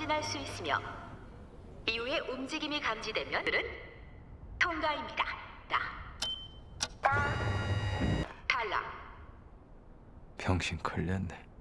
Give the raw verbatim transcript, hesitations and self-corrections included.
전진할 수 있으며 이후에 움직임이 감지되면 은 통과입니다. 탈락. 병신 걸렸네.